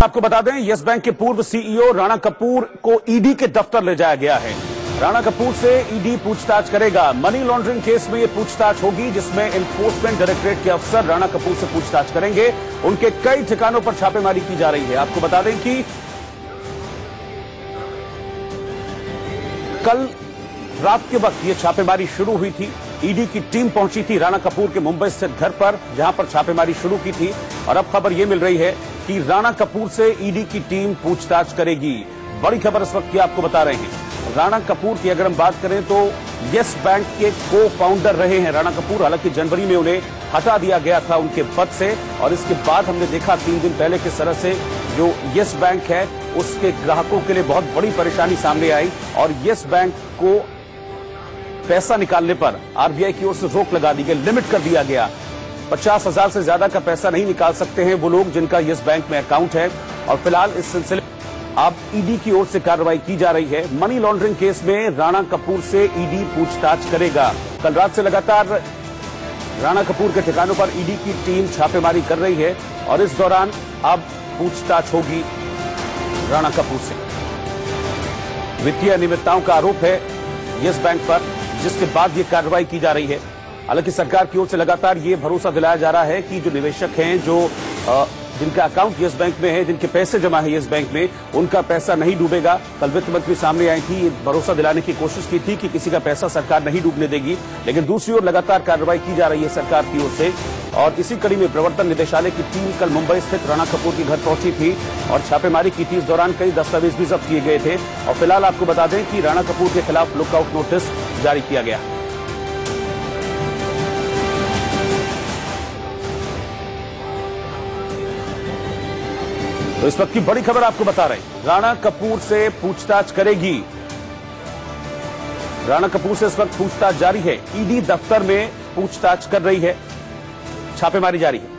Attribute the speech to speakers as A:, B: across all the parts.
A: आपको बता दें, यस बैंक के पूर्व सीईओ राणा कपूर को ईडी के दफ्तर ले जाया गया है। राणा कपूर से ईडी पूछताछ करेगा। मनी लॉन्ड्रिंग केस में यह पूछताछ होगी, जिसमें एनफोर्समेंट डायरेक्टरेट के अफसर राणा कपूर से पूछताछ करेंगे। उनके कई ठिकानों पर छापेमारी की जा रही है। आपको बता दें कि कल रात के वक्त यह छापेमारी शुरू हुई थी। ईडी की टीम पहुंची थी राणा कपूर के मुंबई स्थित घर पर, जहां पर छापेमारी शुरू की थी। और अब खबर यह मिल रही है कि राणा कपूर से ईडी की टीम पूछताछ करेगी। बड़ी खबर इस वक्त की आपको बता रहे हैं। राणा कपूर की अगर हम बात करें तो यस बैंक के को फाउंडर रहे हैं राणा कपूर। हालांकि जनवरी में उन्हें हटा दिया गया था उनके पद से, और इसके बाद हमने देखा 3 दिन पहले किस तरह से जो यस बैंक है उसके ग्राहकों के लिए बहुत बड़ी परेशानी सामने आई, और यस बैंक को पैसा निकालने पर आरबीआई की ओर से रोक लगा दी गई, लिमिट कर दिया गया। 50,000 से ज्यादा का पैसा नहीं निकाल सकते हैं वो लोग जिनका यस बैंक में अकाउंट है। और फिलहाल इस सिलसिले अब ईडी की ओर से कार्रवाई की जा रही है। मनी लॉन्ड्रिंग केस में राणा कपूर से ईडी पूछताछ करेगा। कल रात से लगातार राणा कपूर के ठिकानों पर ईडी की टीम छापेमारी कर रही है, और इस दौरान अब पूछताछ होगी राणा कपूर से। वित्तीय अनियमितताओं का आरोप है यस बैंक पर, जिसके बाद ये कार्रवाई की जा रही है। हालांकि सरकार की ओर से लगातार ये भरोसा दिलाया जा रहा है कि जो निवेशक हैं, जो जिनका अकाउंट यस बैंक में है, जिनके पैसे जमा है यस बैंक में, उनका पैसा नहीं डूबेगा। कल वित्त मंत्री सामने आई थी, ये भरोसा दिलाने की कोशिश की थी कि किसी का पैसा सरकार नहीं डूबने देगी। लेकिन दूसरी ओर लगातार कार्रवाई की जा रही है सरकार की ओर से, और इसी कड़ी में प्रवर्तन निदेशालय की टीम कल मुंबई स्थित राणा कपूर के घर पहुंची थी और छापेमारी की थी। इस दौरान कई दस्तावेज भी जब्त किए गए थे। और फिलहाल आपको बता दें कि राणा कपूर के खिलाफ लुकआउट नोटिस जारी किया गया। तो इस वक्त की बड़ी खबर आपको बता रहे हैं, राणा कपूर से पूछताछ करेगी। राणा कपूर से इस वक्त पूछताछ जारी है। ईडी दफ्तर में पूछताछ कर रही है, छापेमारी जारी है।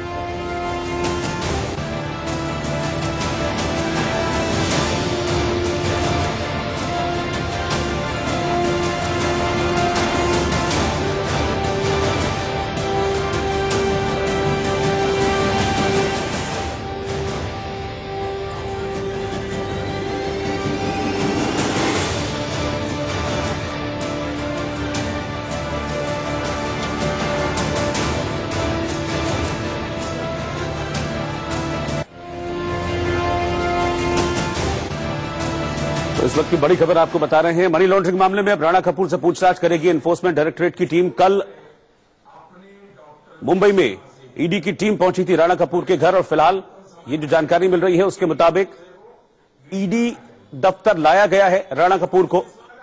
A: तो इस वक्त की बड़ी खबर आपको बता रहे हैं। मनी लॉन्ड्रिंग मामले में अब राणा कपूर से पूछताछ करेगी एनफोर्समेंट डायरेक्टरेट की टीम। कल मुंबई में ईडी की टीम पहुंची थी राणा कपूर के घर, और फिलहाल ये जो जानकारी मिल रही है उसके मुताबिक ईडी दफ्तर लाया गया है राणा कपूर को।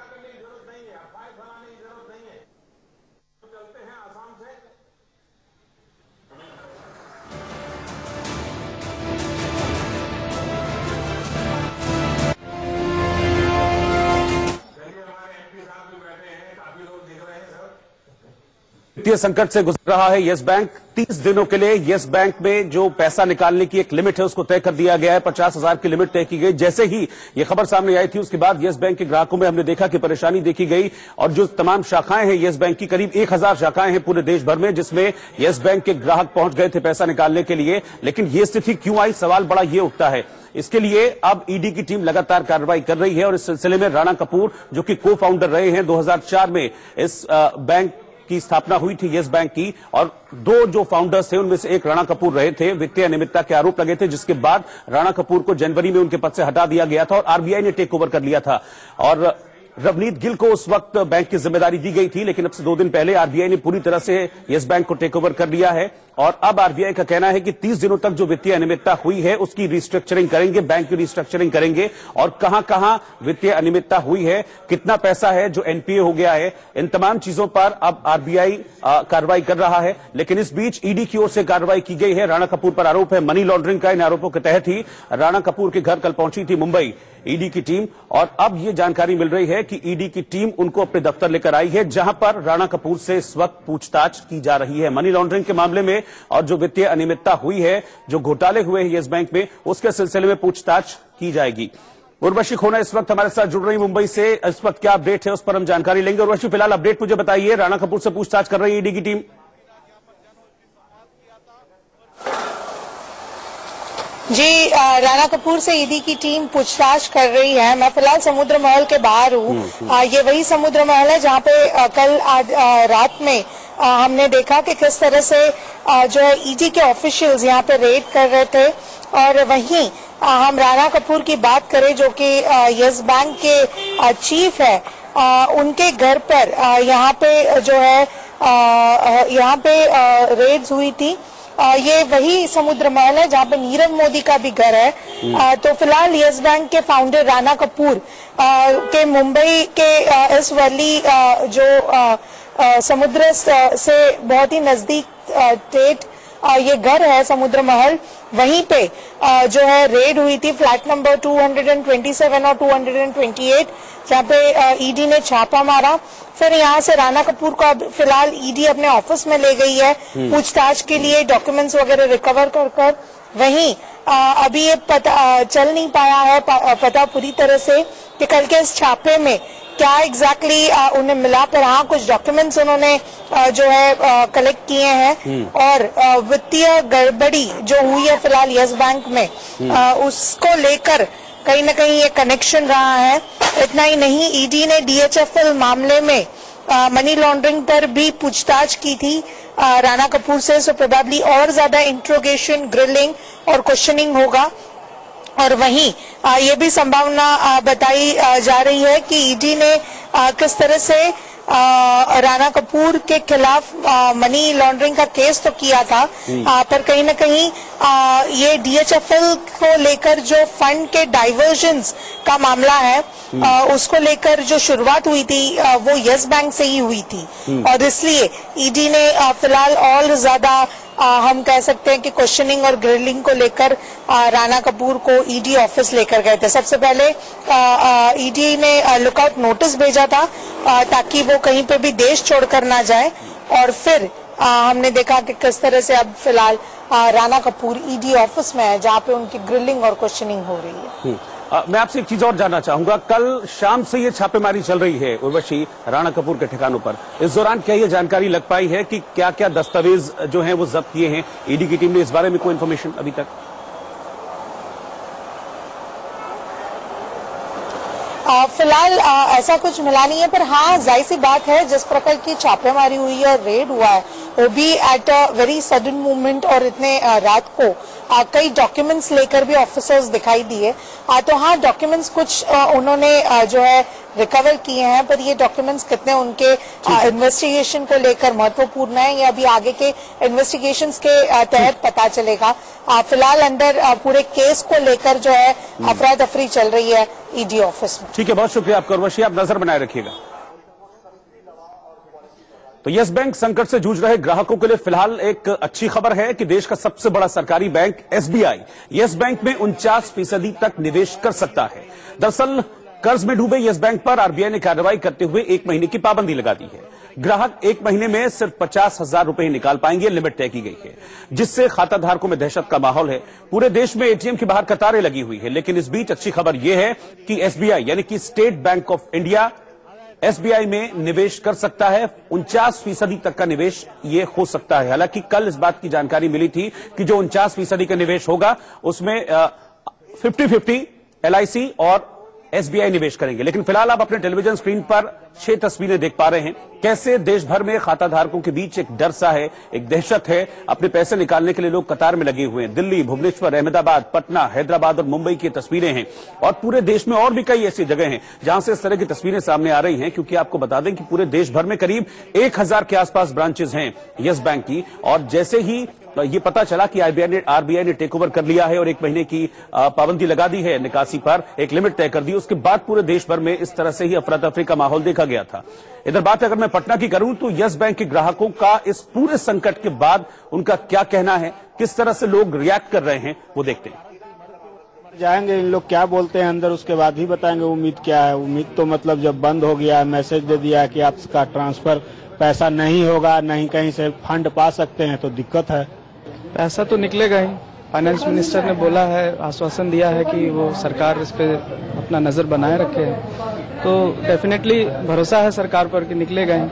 A: वित्तीय संकट से गुजर रहा है यस बैंक। 30 दिनों के लिए यस बैंक में जो पैसा निकालने की एक लिमिट है उसको तय कर दिया गया है। 50,000 की लिमिट तय की गई। जैसे ही ये खबर सामने आई थी उसके बाद यस बैंक के ग्राहकों में हमने देखा कि परेशानी देखी गई, और जो तमाम शाखाएं हैं यस बैंक की, करीब 1000 शाखाएं हैं पूरे देश भर में, जिसमें यस बैंक के ग्राहक पहुंच गए थे पैसा निकालने के लिए। लेकिन ये स्थिति क्यों आई, सवाल बड़ा ये उठता है। इसके लिए अब ईडी की टीम लगातार कार्रवाई कर रही है, और इस सिलसिले में राणा कपूर जो कि को फाउंडर रहे हैं, 2004 में इस बैंक की स्थापना हुई थी यस बैंक की, और 2 जो फाउंडर्स थे उनमें से एक राणा कपूर रहे थे। वित्तीय अनियमितता के आरोप लगे थे, जिसके बाद राणा कपूर को जनवरी में उनके पद से हटा दिया गया था और आरबीआई ने टेक ओवर कर लिया था। और रवनीत गिल को उस वक्त बैंक की जिम्मेदारी दी गई थी, लेकिन अब से 2 दिन पहले आरबीआई ने पूरी तरह से यस बैंक को टेक ओवर कर लिया है। और अब आरबीआई का कहना है कि 30 दिनों तक जो वित्तीय अनियमितता हुई है उसकी रिस्ट्रक्चरिंग करेंगे, बैंक की रिस्ट्रक्चरिंग करेंगे, और कहां-कहां वित्तीय अनियमितता हुई है, कितना पैसा है जो एनपीए हो गया है, इन तमाम चीजों पर अब आरबीआई कार्रवाई कर रहा है। लेकिन इस बीच ईडी की ओर से कार्रवाई की गई है। राणा कपूर पर आरोप है मनी लॉन्ड्रिंग का। इन आरोपों के तहत ही राणा कपूर के घर कल पहुंची थी मुंबई ईडी की टीम, और अब यह जानकारी मिल रही है कि ईडी की टीम उनको अपने दफ्तर लेकर आई है, जहां पर राणा कपूर से इस वक्त पूछताछ की जा रही है मनी लॉन्ड्रिंग के मामले में, और जो वित्तीय अनियमितता हुई है, जो घोटाले हुए हैं यस बैंक में, उसके सिलसिले में पूछताछ की जाएगी। उर्वशी खोना इस वक्त हमारे साथ जुड़ रही मुंबई से। इस वक्त क्या अपडेट है उस पर हम जानकारी लेंगे। उर्वशी, फिलहाल अपडेट मुझे बताइए, राणा कपूर से पूछताछ कर रही है ईडी की टीम।
B: जी, राणा कपूर से ईडी की टीम पूछताछ कर रही है। मैं फिलहाल समुद्र महल के बाहर हूँ। ये वही समुद्र महल है जहाँ पे कल आज रात में हमने देखा कि किस तरह से जो है ईडी के ऑफिशियल्स यहाँ पे रेड कर रहे थे। और वहीं हम राणा कपूर की बात करें जो कि यस बैंक के चीफ है, उनके घर पर यहाँ पे जो है यहाँ पे रेड्स हुई थी। ये वही समुद्र महल है जहाँ पे नीरव मोदी का भी घर है। तो फिलहाल यस बैंक के फाउंडर राणा कपूर के मुंबई के इस वर्ली जो समुद्र से बहुत ही नजदीक टेट ये घर है समुद्र महल, वहीं पे जो है रेड हुई थी फ्लैट नंबर 227 और 228 जहाँ पे ईडी ने छापा मारा। फिर यहाँ से राणा कपूर को अब फिलहाल ईडी अपने ऑफिस में ले गई है पूछताछ के लिए, डॉक्यूमेंट्स वगैरह रिकवर कर वहीं अभी ये पता चल नहीं पाया है पता पूरी तरह से कि कल के इस छापे में क्या एग्जैक्टली उन्हें मिला। पर हाँ, कुछ डॉक्यूमेंट्स उन्होंने जो है कलेक्ट किए हैं और वित्तीय गड़बड़ी जो हुई है फिलहाल यस बैंक में उसको लेकर कहीं न कहीं ये कनेक्शन रहा है। इतना ही नहीं, ईडी ने DHFL मामले में मनी लॉन्ड्रिंग पर भी पूछताछ की थी राणा कपूर से। सो प्रोबेबली और ज्यादा इंट्रोगेशन, ग्रिलिंग और क्वेश्चनिंग होगा। और वहीं ये भी संभावना बताई जा रही है कि ईडी ने किस तरह से राणा कपूर के खिलाफ मनी लॉन्ड्रिंग का केस तो किया था, पर कहीं न कहीं ये DHFL को लेकर जो फंड के डाइवर्जन्स का मामला है उसको लेकर जो शुरुआत हुई थी वो यस बैंक से ही हुई थी। और इसलिए ईडी ने फिलहाल और ज्यादा हम कह सकते हैं कि क्वेश्चनिंग और ग्रिलिंग को लेकर राणा कपूर को ईडी ऑफिस लेकर गए थे। सबसे पहले ईडी ने लुकआउट नोटिस भेजा था ताकि वो कहीं पे भी देश छोड़कर ना जाए। और फिर हमने देखा कि किस तरह से अब फिलहाल राणा कपूर ईडी ऑफिस में है जहाँ पे उनकी ग्रिलिंग और क्वेश्चनिंग हो रही है।
A: मैं आपसे एक चीज और जानना चाहूंगा, कल शाम से ये छापेमारी चल रही है उर्वशी राणा कपूर के ठिकानों पर। इस दौरान क्या ये जानकारी लग पाई है कि क्या क्या दस्तावेज जो हैं वो जब्त किए हैं ईडी की टीम ने? इस बारे में कोई इन्फॉर्मेशन अभी तक?
B: फिलहाल ऐसा कुछ मिला नहीं है, पर हाँ जाहिर सी बात है जिस प्रकार की छापेमारी हुई है और रेड हुआ है वो भी at a very sudden movement और इतने रात को कई डॉक्यूमेंट्स लेकर भी ऑफिसर्स दिखाई दिए। तो हाँ, डॉक्यूमेंट्स कुछ उन्होंने जो है रिकवर किए हैं, पर ये डॉक्यूमेंट्स कितने उनके इन्वेस्टिगेशन को लेकर महत्वपूर्ण है ये अभी आगे के इन्वेस्टिगेशंस के तहत पता चलेगा। फिलहाल अंदर पूरे केस को लेकर जो है अफरा तफरी चल रही है ईडी ऑफिस में।
A: ठीक है, बहुत शुक्रिया आपका उर्वशी, आप नजर बनाए रखिएगा। तो यस बैंक संकट से जूझ रहे ग्राहकों के लिए फिलहाल एक अच्छी खबर है कि देश का सबसे बड़ा सरकारी बैंक SBI यस बैंक में 49% तक निवेश कर सकता है। दरअसल कर्ज में डूबे यस बैंक पर आरबीआई ने कार्रवाई करते हुए 1 महीने की पाबंदी लगा दी है। ग्राहक 1 महीने में सिर्फ 50,000 रुपए निकाल पाएंगे, लिमिट तय की गई है, जिससे खाता धारकों में दहशत का माहौल है। पूरे देश में एटीएम के बाहर कतारें लगी हुई है। लेकिन इस बीच अच्छी खबर यह है कि SBI यानी कि State Bank of India SBI में निवेश कर सकता है। 49% तक का निवेश ये हो सकता है। हालांकि कल इस बात की जानकारी मिली थी कि जो 49% का निवेश होगा उसमें 50-50 LIC और SBI निवेश करेंगे। लेकिन फिलहाल आप अपने टेलीविजन स्क्रीन पर 6 तस्वीरें देख पा रहे हैं, कैसे देश भर में खाता धारकों के बीच एक डर सा है, एक दहशत है। अपने पैसे निकालने के लिए लोग कतार में लगे हुए हैं। दिल्ली, भुवनेश्वर, अहमदाबाद, पटना, हैदराबाद और मुंबई की तस्वीरें हैं। और पूरे देश में और भी कई ऐसी जगह हैं जहां से इस तरह की तस्वीरें सामने आ रही हैं, क्योंकि आपको बता दें कि पूरे देश भर में करीब 1000 के आसपास ब्रांचेस हैं यस बैंक की। और जैसे ही ये पता चला कि आरबीआई ने टेक ओवर कर लिया है और 1 महीने की पाबंदी लगा दी है निकासी पर, एक लिमिट तय कर दी, उसके बाद पूरे देश भर में इस तरह से ही अफरा तफरी का माहौल देखा गया था। इधर बात अगर मैं पटना की करूं तो यस बैंक के ग्राहकों का इस पूरे संकट के बाद उनका क्या कहना है, किस तरह से लोग रिएक्ट कर रहे हैं, वो देखते हैं।
C: जाएंगे इन लोग क्या बोलते हैं अंदर, उसके बाद ही बताएंगे उम्मीद क्या है। उम्मीद तो मतलब जब बंद हो गया, मैसेज दे दिया कि आपका ट्रांसफर पैसा नहीं होगा, नहीं कहीं से फंड पा सकते हैं, तो दिक्कत है।
D: पैसा तो निकलेगा ही। फाइनेंस मिनिस्टर ने बोला है, आश्वासन दिया है कि वो सरकार इस पे अपना नजर बनाए रखे है, तो डेफिनेटली भरोसा है सरकार पर कि निकलेगा ही।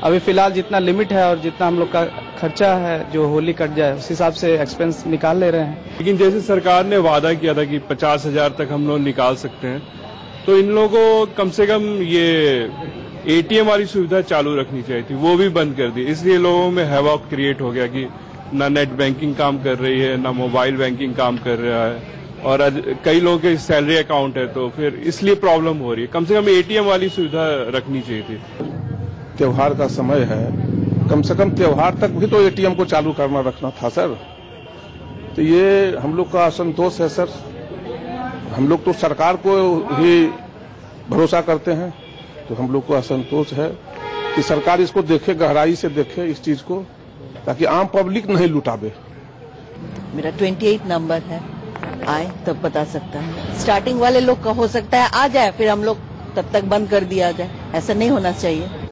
D: अभी फिलहाल जितना लिमिट है और जितना हम लोग का खर्चा है जो होली कट जाए उस हिसाब से एक्सपेंस निकाल ले रहे हैं।
E: लेकिन जैसे सरकार ने वादा किया था कि 50,000 तक हम लोग निकाल सकते हैं, तो इन लोगों को कम से कम ये एटीएम वाली सुविधा चालू रखनी चाहिए थी, वो भी बंद कर दी। इसलिए लोगों में हैवॉक क्रिएट हो गया कि ना नेट बैंकिंग काम कर रही है, ना मोबाइल बैंकिंग काम कर रहा है, और कई लोगों के सैलरी अकाउंट है, तो फिर इसलिए प्रॉब्लम हो रही है। कम से कम एटीएम वाली सुविधा रखनी चाहिए थी।
F: त्योहार का समय है, कम से कम त्योहार तक भी तो एटीएम को चालू करना रखना था सर। तो ये हम लोग का असंतोष है सर। हम लोग तो सरकार को ही भरोसा करते हैं, तो हम लोग को असंतोष है कि सरकार इसको देखे, गहराई से देखे इस चीज को, ताकि आम पब्लिक नहीं लुटावे।
G: मेरा 28 नंबर है, आए तब बता सकता है। स्टार्टिंग वाले लोग का हो सकता है आ जाए, फिर हम लोग तब तक बंद कर दिया जाए, ऐसा नहीं होना चाहिए।